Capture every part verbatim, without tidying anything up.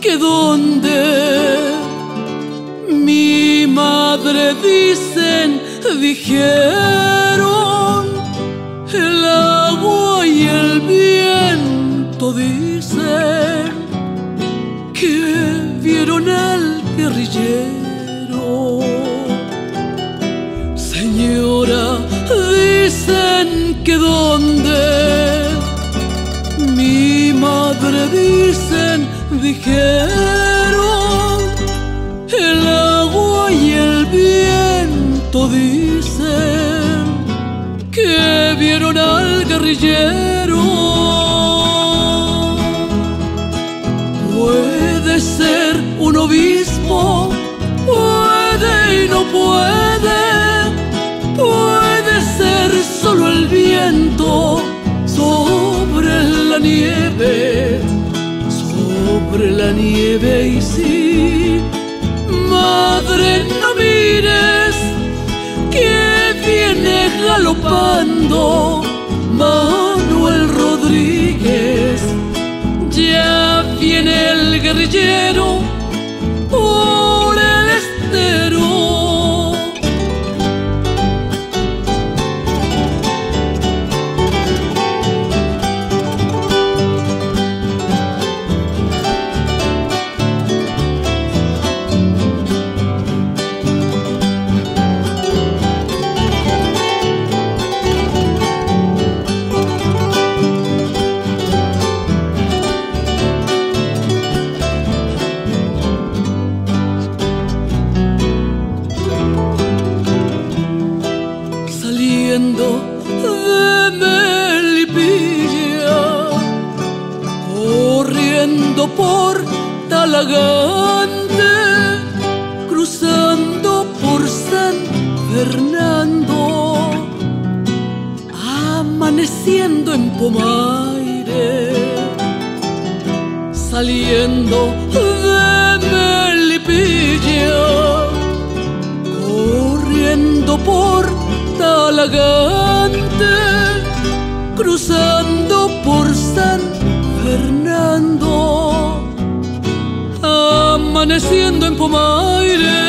que donde mi madre dicen, dijeron, el agua y el viento dicen que vieron al guerrillero. Señora, dicen que donde mi madre dicen, dijeron, el agua y el viento dicen que vieron al guerrillero. Puede ser un obispo, puede y no puede, puede ser solo el viento sobre la nieve, sobre la nieve. Y sí, madre, no mires que viene galopando Manuel Rodríguez. Ya viene el guerrillero por el estero. De Melipilla, corriendo por Talagante, cruzando por San Fernando, amaneciendo en Pomaire, saliendo de Melipilla, corriendo por Talagante, cruzando por San Fernando, amaneciendo en Pomaire,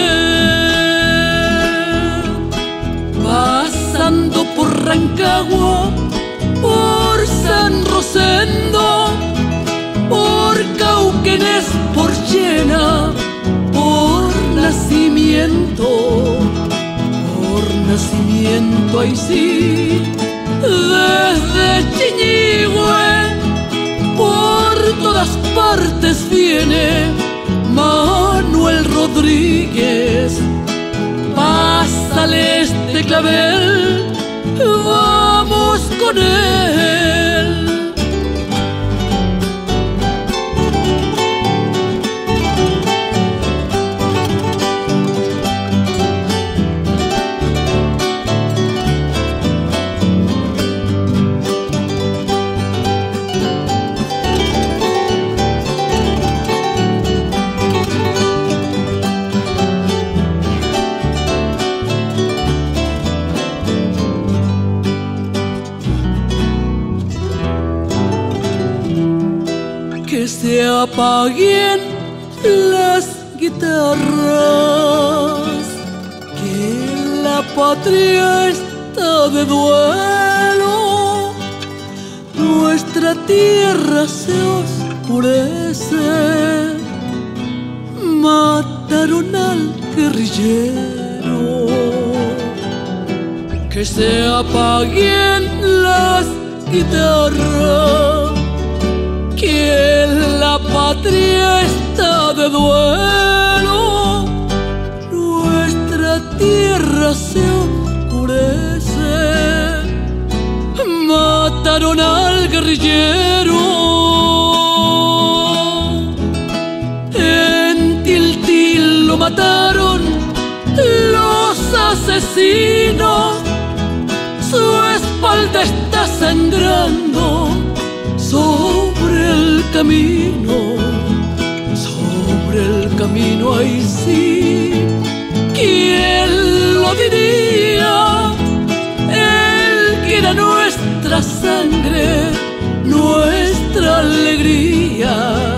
pasando por Rancagua, por San Rosendo, por Cauquenes, por Llena, por Nacimiento, por Nacimiento, ahí sí, desde Chiñigüe, por todas partes viene Manuel Rodríguez. Pásale este clavel, vamos con él. Que se apaguen las guitarras, que la patria está de duelo, nuestra tierra se oscurece, mataron al guerrillero. Que se apaguen las guitarras, que la patria está de duelo, nuestra tierra se oscurece, mataron al guerrillero. En Tiltil lo mataron los asesinos, su espalda está sangrando sobre el camino, sobre el camino, ahí sí, ¿quién lo diría? Él que era nuestra sangre, nuestra alegría.